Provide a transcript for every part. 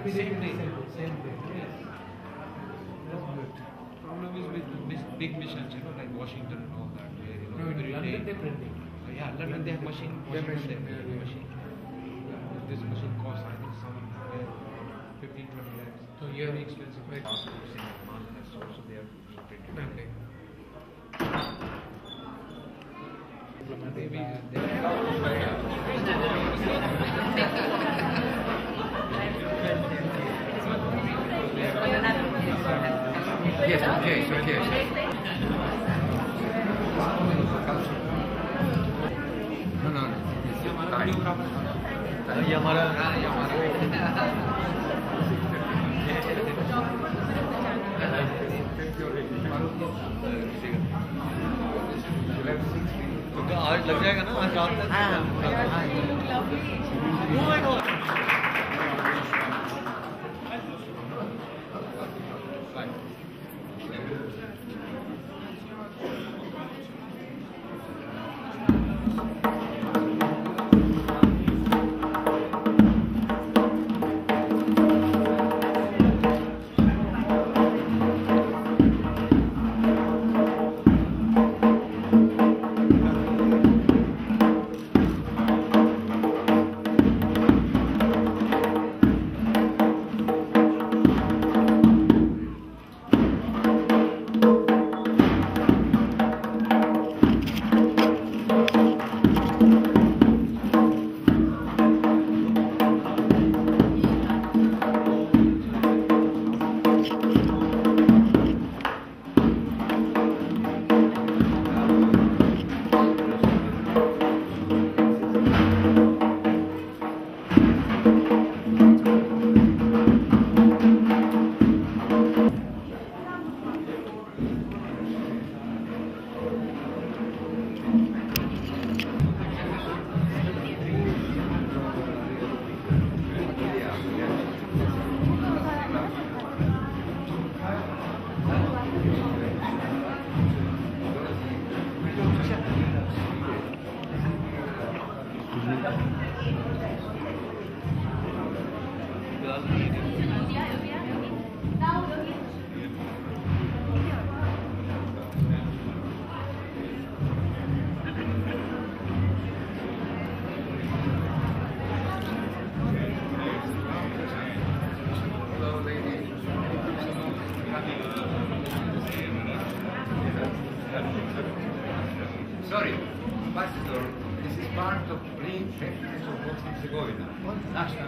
Same day. Same day. Yes. That's good. Problem is with big missions, like Washington and all that, where No, in London they're printing. yeah, London they have machine. Washington they have machine. This machine costs, I think, some 15-20 lakhs. So you're very expensive. Right. Passports in Oman and so they have printed. Okay. Maybe Yes, okay. No. ये हमारा आज लग जाएगा ना आज रात तक Sorry, Ambassador, this is part of Green Richness of Bosnia and Herzegovina. National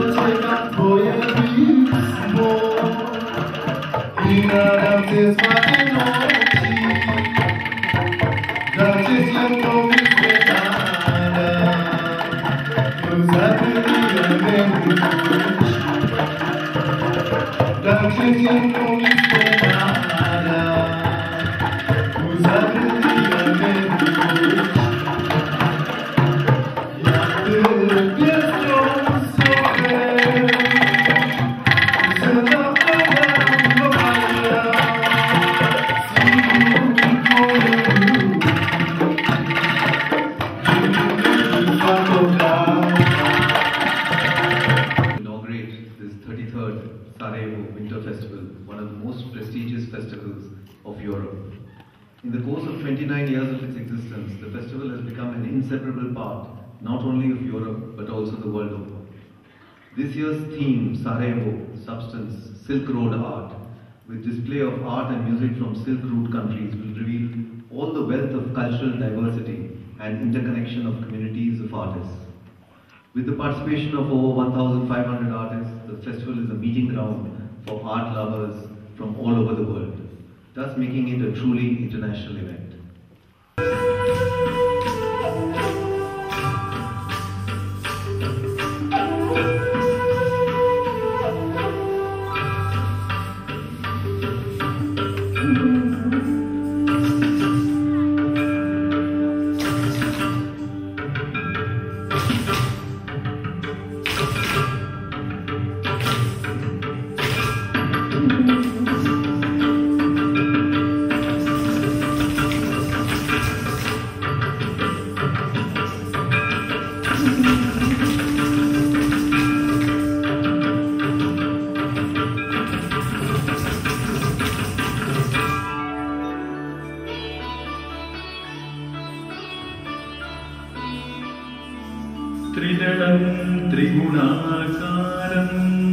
inaugurate this 33rd Sarajevo Winter Festival, one of the most prestigious festivals of Europe. In the course of 29 years of its existence, the festival has become an inseparable part not only of Europe but also the world over. This year's theme, Sarajevo, Substance, Silk Road Art, with display of art and music from Silk Route countries, will reveal all the wealth of cultural diversity and interconnection of communities of artists. With the participation of over 1,500 artists, the festival is a meeting ground for art lovers from all over the world, thus making it a truly international event. त्रिगुणाकारं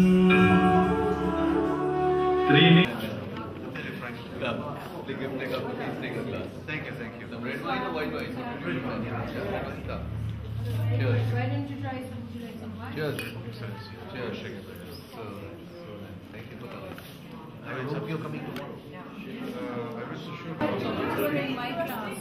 Thank you. Some red wine or white wine? Cheers. Why don't you try some? Would you like some wine? Cheers. Cheers. So, thank you for coming. I hope you're coming tomorrow. During my class.